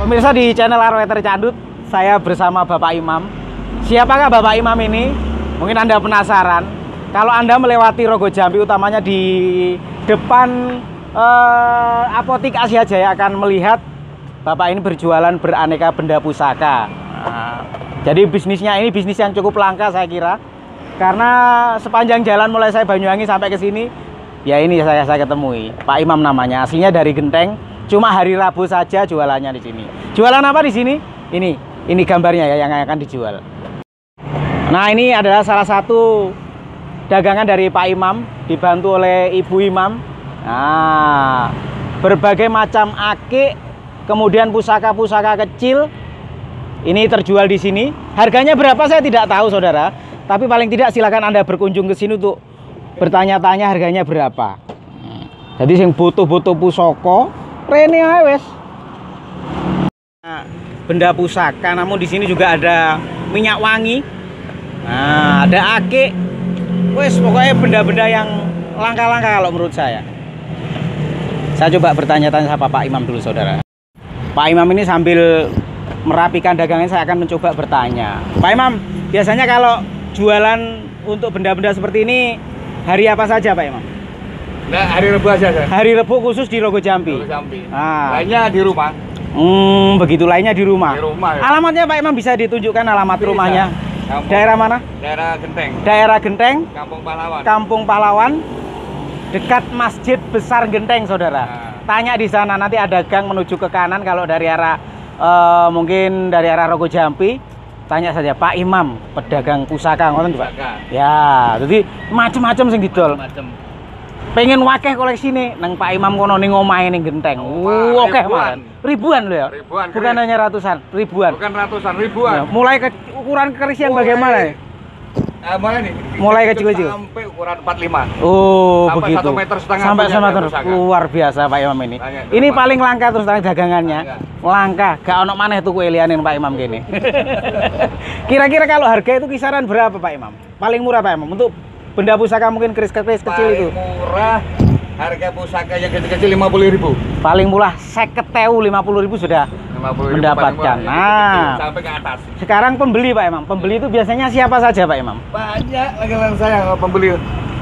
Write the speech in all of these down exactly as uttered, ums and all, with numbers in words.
Pemirsa di channel Arweter Candut, saya bersama Bapak Imam. Siapakah Bapak Imam ini? Mungkin Anda penasaran. Kalau Anda melewati Rogo Jampi, utamanya di depan eh, Apotik Asia Jaya, akan melihat Bapak ini berjualan beraneka benda pusaka. Nah, jadi bisnisnya ini bisnis yang cukup langka saya kira. Karena sepanjang jalan mulai saya Banyuwangi sampai ke sini, ya ini saya saya ketemui Pak Imam namanya. Aslinya dari Genteng. Cuma hari Rabu saja jualannya di sini. Jualan apa di sini? Ini, ini gambarnya ya yang akan dijual. Nah, ini adalah salah satu dagangan dari Pak Imam, dibantu oleh Ibu Imam. Nah, berbagai macam akik, kemudian pusaka-pusaka kecil, ini terjual di sini. Harganya berapa saya tidak tahu, saudara. Tapi paling tidak silakan Anda berkunjung ke sini untuk bertanya-tanya harganya berapa. Jadi yang butuh-butuh pusaka Rene wes. Nah, benda pusaka, namun di sini juga ada minyak wangi. Nah, ada akik. Wes pokoknya benda-benda yang langka-langka kalau menurut saya. Saya coba bertanya-tanya sama Pak Imam dulu, saudara. Pak Imam ini sambil merapikan dagangannya, saya akan mencoba bertanya. Pak Imam, biasanya kalau jualan untuk benda-benda seperti ini hari apa saja, Pak Imam? Nah, hari Rebu aja, Sir. Hari Rebu khusus di Rogo Jampi. Rogo Jampi. Nah. Lainnya di rumah. Hmm, begitu, lainnya di rumah. Di rumah. Ya. Alamatnya Pak Imam bisa ditunjukkan alamat bisa. Rumahnya? Kampung, daerah mana? Daerah Genteng. Daerah Genteng. Kampung Pahlawan. Kampung Pahlawan. Dekat Masjid Besar Genteng, saudara. Nah. Tanya di sana, nanti ada gang menuju ke kanan kalau dari arah uh, mungkin dari arah Rogo Jampi. Tanya saja Pak Imam, pedagang pusaka, ngoten Pak. Ya, jadi macam-macam sing didol. Macam. Pengen wakeh koleksi nih, nang Pak Imam kono ning omahe ning Genteng. Oh, oke ribuan. Ribuan loh ya. Ribuan. Bukan hanya ratusan, ribuan. Bukan ratusan, ribuan. Ya, mulai ke ukuran keris yang bagaimana? Uh, mulai nih. Mulai kecil-kecil. Sampai ukuran empat puluh lima. Oh, sampai begitu. satu meter setengah. Sampai satu meter. Luar biasa Pak Imam ini. Banyak, ini rumah. Paling langka terus terang dagangannya. Banyak. Langka, gak ono maneh tuku elianin Pak Imam gini. Kira-kira kalau harga itu kisaran berapa Pak Imam? Paling murah Pak Imam untuk benda pusaka mungkin keris-keris kecil itu. Paling murah harga pusaka yang kecil-kecil lima puluh ribu. Paling murah seket ewu lima puluh ribu sudah lima puluh ribu mendapatkan. Nah, sampai ke atas. Sekarang pembeli Pak Imam. Pembeli itu biasanya siapa saja Pak Imam? Banyak lagi-lagi saya pembeli.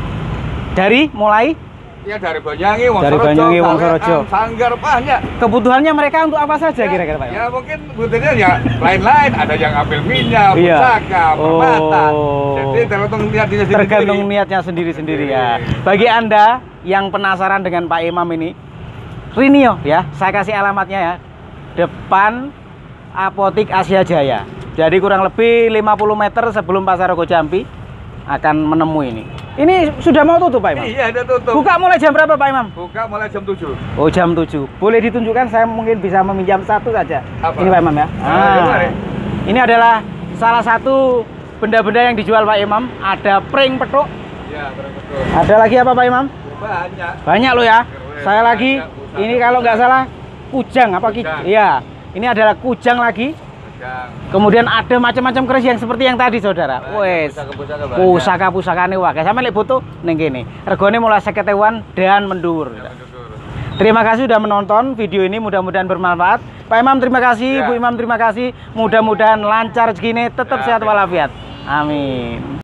Dari mulai ya dari Banyuwangi, Wong dari Banyuwangi, Wong Sorojo, Sanggar banyak. Kebutuhannya mereka untuk apa saja kira-kira Pak Imam? Ya mungkin butuhnya ya lain-lain. Ada yang ambil minyak, iya. Pusaka, permata. Oh. Jadi tergantung niatnya sendiri. Tergantung niatnya sendiri-sendiri ya. Bagi Anda yang penasaran dengan Pak Imam ini, Rinio ya, saya kasih alamatnya ya. Depan Apotik Asia Jaya. Jadi kurang lebih lima puluh meter sebelum Pasar Rogo Jampi akan menemui ini. Ini sudah mau tutup Pak Imam? Iya, ada tutup. Buka mulai jam berapa Pak Imam? Buka mulai jam tujuh. Oh, jam tujuh. Boleh ditunjukkan, saya mungkin bisa meminjam satu saja. Apa? Ini Pak Imam ya. Nah, ini adalah salah satu benda-benda yang dijual Pak Imam. Ada pring petuk. Iya, pring petuk. Ada lagi apa Pak Imam? Banyak. Banyak loh ya. Saya lagi ini kalau nggak salah kujang apa ki? Iya. Ini adalah kujang lagi. Kemudian ada macam-macam keris yang seperti yang tadi saudara. Wes. Pusaka-pusakane wae. Sampe lek foto ning kene. Regane mulai seket ewuan dan mendur. Terima kasih sudah menonton video ini, mudah-mudahan bermanfaat. Pak Imam terima kasih, ya. Bu Imam terima kasih. Mudah-mudahan lancar rezekine, tetap ya, sehat walafiat. Amin.